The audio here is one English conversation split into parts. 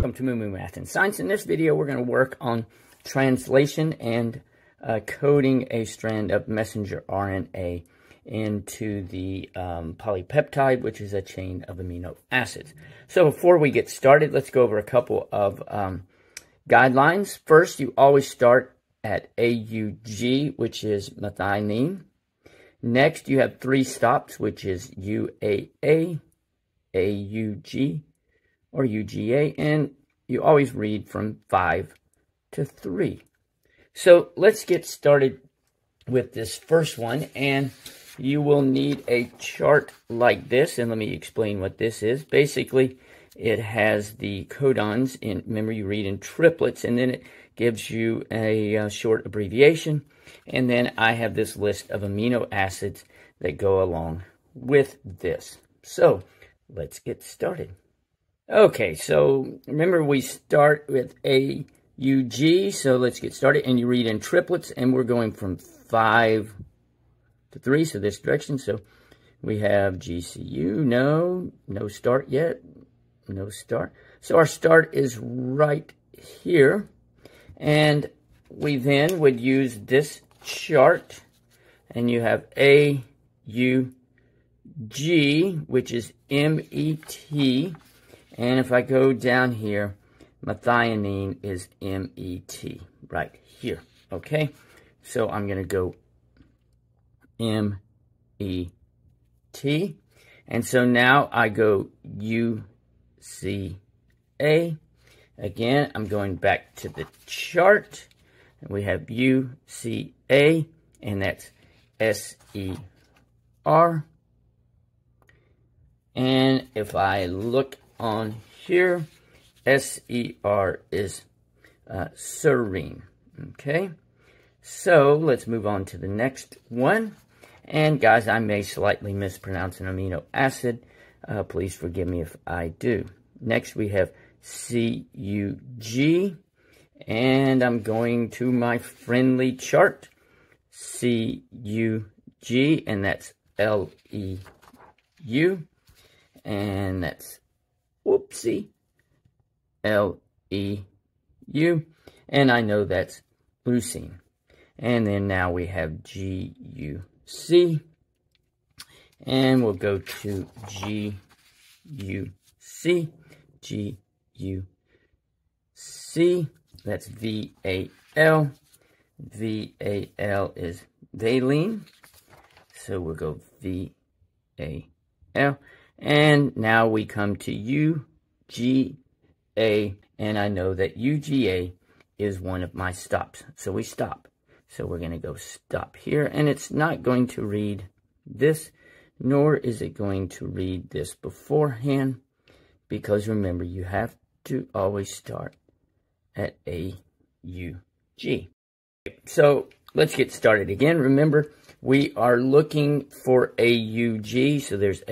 welcome to Moo Math and Science. In this video, we're going to work on translation and coding a strand of messenger RNA into the polypeptide, which is a chain of amino acids. So before we get started, let's go over a couple of guidelines. First, you always start at AUG, which is methionine. Next, you have 3 stops, which is UAA, AUG, or UGA, and you always read from 5 to 3. So let's get started with this first one, and you will need a chart like this, and let me explain what this is. Basically, it has the codons, in, remember you read in triplets, and then it gives you a short abbreviation, and then I have this list of amino acids that go along with this. So let's get started. Okay, so remember we start with AUG, so let's get started. And you read in triplets, and we're going from 5 to 3, so this direction. So we have GCU, no start yet, no start. So our start is right here, and we then would use this chart, and you have AUG, which is MET. And if I go down here, methionine is MET right here, okay? So I'm going to go MET. And so now I go UCA. Again, I'm going back to the chart. And we have UCA, and that's SER. And if I look on here, SER is serine. Okay, so let's move on to the next one. And guys, I may slightly mispronounce an amino acid. Please forgive me if I do. Next, we have CUG, and I'm going to my friendly chart, CUG, and that's LEU, and that's whoopsie, LEU, and I know that's leucine. And then now we have GUC, and we'll go to GUC, that's VAL. VAL is valine, so we'll go VAL. And now we come to UGA, and I know that UGA is one of my stops. So we stop. So we're going to go stop here, and it's not going to read this, nor is it going to read this beforehand, because remember, you have to always start at AUG. So let's get started again. Remember, we are looking for AUG, so there's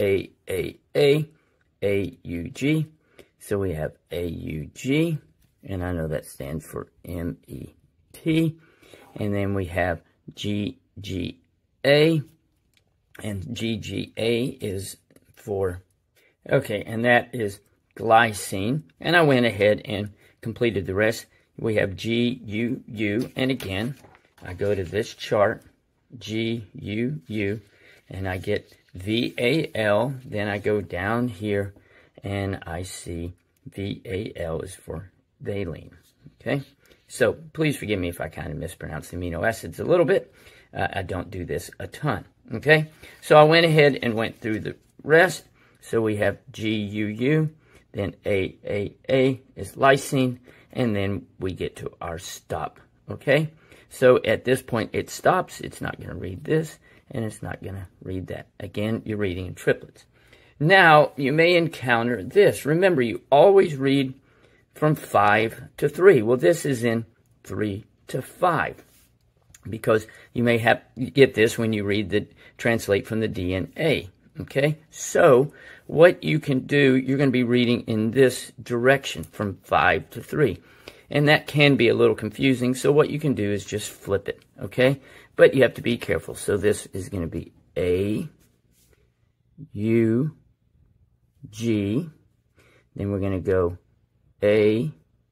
AUG. So we have AUG, and I know that stands for MET. And then we have GGA, and GGA is for, okay, and that is glycine. And I went ahead and completed the rest. We have GUU, and again, I go to this chart, GUU, and I get VAL, then I go down here, and I see VAL is for valine, okay? So please forgive me if I kind of mispronounce the amino acids a little bit. I don't do this a ton, okay? So I went ahead and went through the rest. So we have GUU, then AAA is lysine, and then we get to our stop, okay? So at this point, it stops. It's not going to read this, and it's not going to read that. Again, you're reading in triplets. Now, you may encounter this. Remember, you always read from 5 to 3. Well, this is in 3 to 5, because you may have get this when you read the translate from the DNA, okay? So what you can do, you're going to be reading in this direction from 5 to 3. And that can be a little confusing, so what you can do is just flip it, okay? But you have to be careful. So this is going to be A, U, G. Then we're going to go A,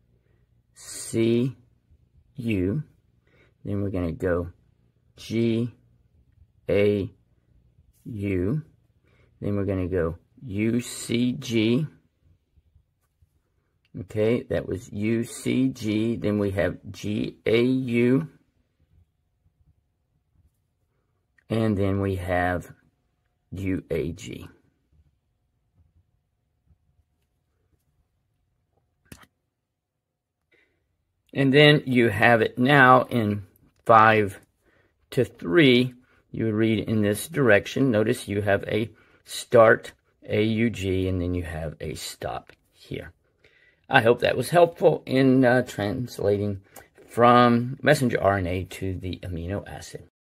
C, U. Then we're going to go G, A, U. Then we're going to go UCG. Okay, that was UCG. Then we have GAU. And then we have UAG. And then you have it now in 5 to 3. You read in this direction. Notice you have a start AUG, and then you have a stop here. I hope that was helpful in translating from messenger RNA to the amino acid.